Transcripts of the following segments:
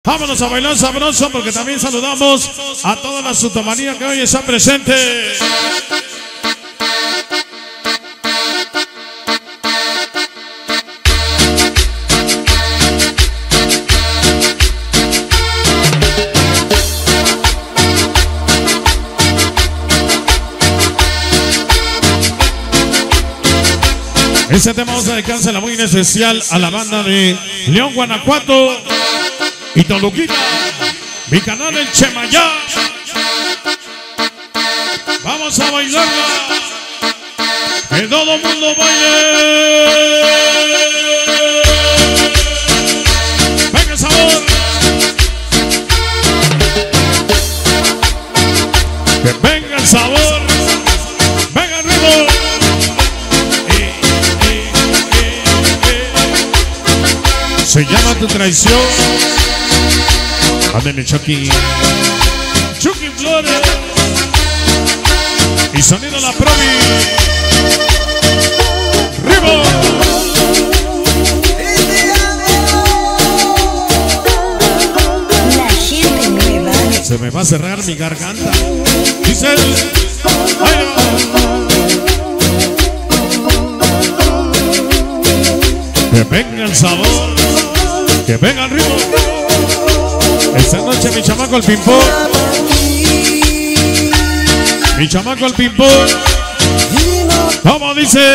Vámonos a bailar sabroso porque también saludamos a toda la sutomanía que hoy está presente. Este tema vamos a dedicarse muy especial a la banda de León, Guanajuato y Toluquita, mi canal el Chemayá. Vamos a bailarla, que todo el mundo baile. Venga el sabor, que venga el sabor, venga el ritmo. Se llama Tu Traición. Ándale, Chucky Flores y sonido La Promi. ¡Ribo! La gente nueva. Se me va a cerrar mi garganta. Dice él. Que venga el sabor, que venga el ritmo. Esta noche mi chamaco el ping-pong, mi chamaco el ping-pong, como dice,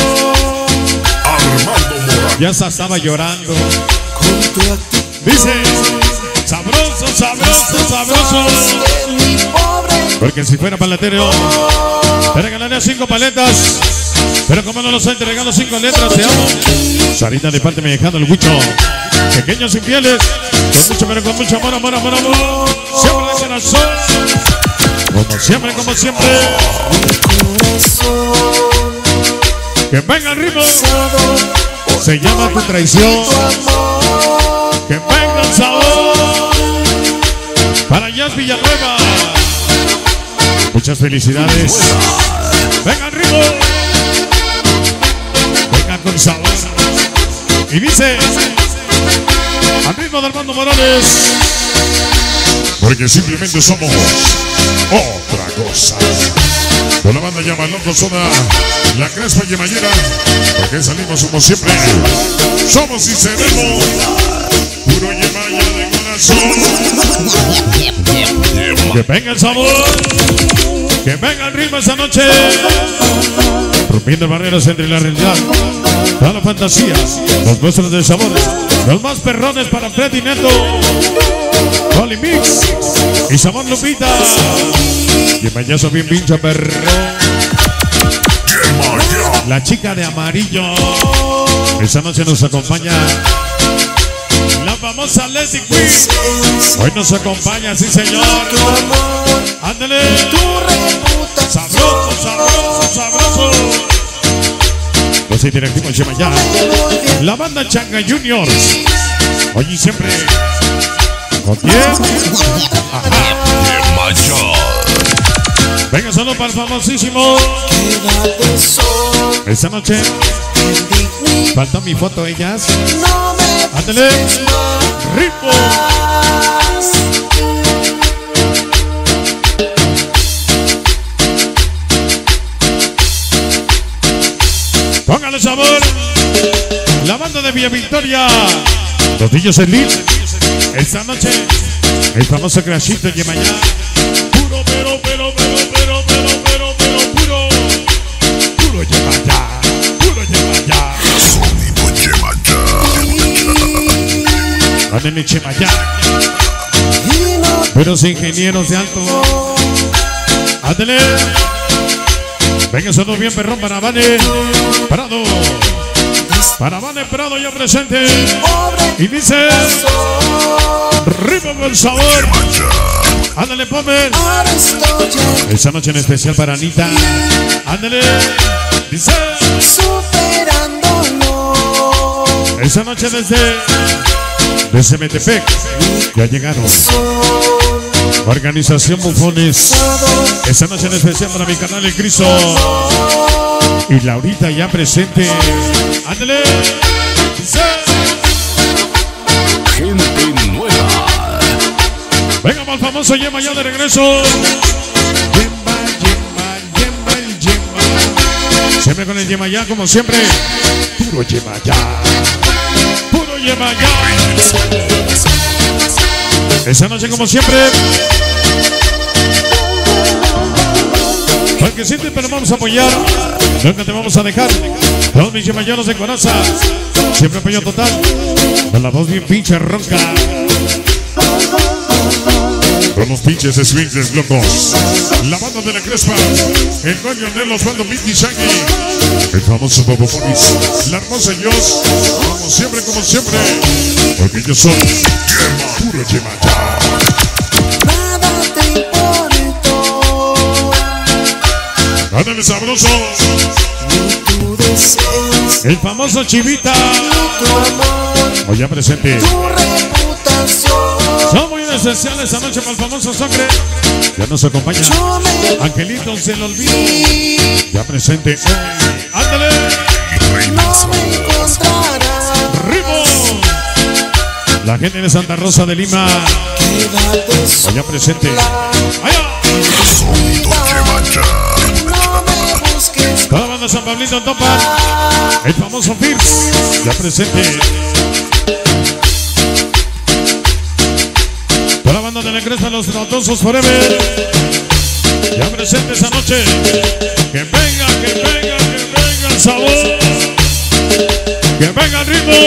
ya estaba llorando. Dice, sabroso, sabroso, sabroso. Porque si fuera paletero, te regalaría 5 paletas. Pero como no los estoy entregando 5 letras, te amo. Sarita de parte me dejando el huicho. Pequeños infieles, con mucho, pero con mucho amor, amor, amor, amor. Siempre de corazón, como siempre, como siempre. Que venga el ritmo, se llama Tu Traición. Que venga el sabor, para Jazz Villanueva. Muchas felicidades. Venga el ritmo, venga con sabor. Y dice, al ritmo de Armando Morales, porque simplemente somos otra cosa. Con la banda llama Loco Soda, La Crespa y Yemayera, porque salimos como siempre. Somos y seremos puro Yemaya de corazón. Que venga el sabor, que venga el ritmo esta noche, rompiendo barreras entre la realidad, toda la fantasía, los nuestros de sabores, los más perrones para Freddy Neto, Holy Mix y Sabor Lupita. Y mañazo bien pincha perro, la chica de amarillo. Esta noche nos acompaña la famosa Leslie Queen. Hoy nos acompaña, sí señor. Ándale, sabroso, sabroso, sabroso. Los interactivos Chemayá, la banda Changa Junior. Hoy y siempre con 10. Venga, solo para el famosísimo. Esta noche falta mi foto, ellas. Ándale, ritmo. Póngale sabor. La banda de Villa Victoria, los niños Elite. Esta noche el famoso Crashito Yemayá. Puro, pero puro Yemayá. Puro Yemayá. Sonido Yemayá. Ándale, Chemayá. Puros ingenieros de alto. Ándale. Venga, sonó bien perrón para Vane Prado. Para Vane Prado ya presente. Y dice, ritmo con sabor. Ándale, Pomer. Esta noche en especial para Anita. Ándale. Dice, esta noche desde Metepec ya llegaron. Organización Bufones. Esta noche en especial para mi canal El Cristo. Y Laurita ya presente. Ándale. Gente nueva. Venga, mal famoso Yema ya de regreso. Yema. Siempre con el Yema ya, como siempre. Puro Yema ya. Puro Yema ya. Esa noche, como siempre. Porque siempre pero vamos a apoyar. Nunca te vamos a dejar. Todos mis yemayanos de coraza. Siempre apoyo total. Con la voz bien pinche ronca. Con los pinches swings locos. La banda de la Crespa. El dueño de los bandos Mickey Shaggy. El famoso Bobo Fonis. La hermosa Dios. Como siempre, como siempre. Porque ellos son Yema, puro Yema ya. Ándale sabroso. El famoso Chivita. Hoy ya presente. Son muy especiales esta noche para el famoso Sangre. Ya nos acompaña Angelito, se lo olvida. Ya presente. Ándale. Ritmo. La gente de Santa Rosa de Lima. Hoy ya presente. Allá. Toda la banda San Pablito Topa. El famoso Fierce. Ya presente. Toda la banda de la Crespa, los Notosos Forever. Ya presente esa noche. Que venga, que venga, que venga el sabor. Que venga el ritmo.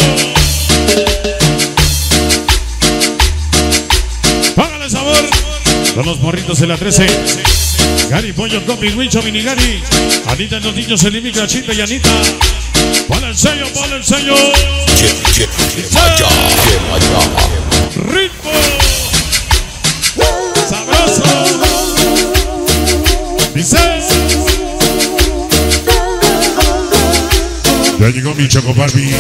Págale sabor. Con los morritos de la 13. Gary, Pollo, Copi, Huicho, Mini Gary. Anita, los niños, el Imi, Cachita y Anita. Pon el sello, pon el sello. Ritmo. Sabroso. Dice. Ya llegó mi Choco Barbie.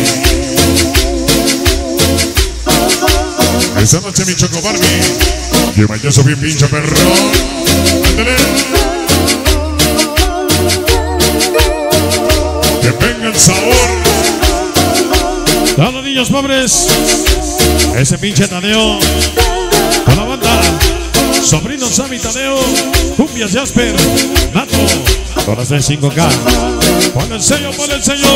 Esta noche mi Choco Barbie. Lleva ya su bien pinche perro. Ándale. Que venga el sabor. Todos los niños pobres. Ese pinche Tadeo. Con la banda. Sobrino Sammy Tadeo. Cumbias Jasper. Nato. Todas de 5K. Pon el sello, pon el sello.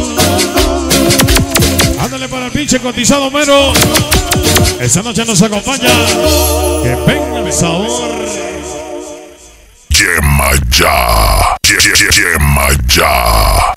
Ándale para el pinche cotizado mero. Esta noche nos acompaña. Que venga el sabor. Yema ya. Yema ya.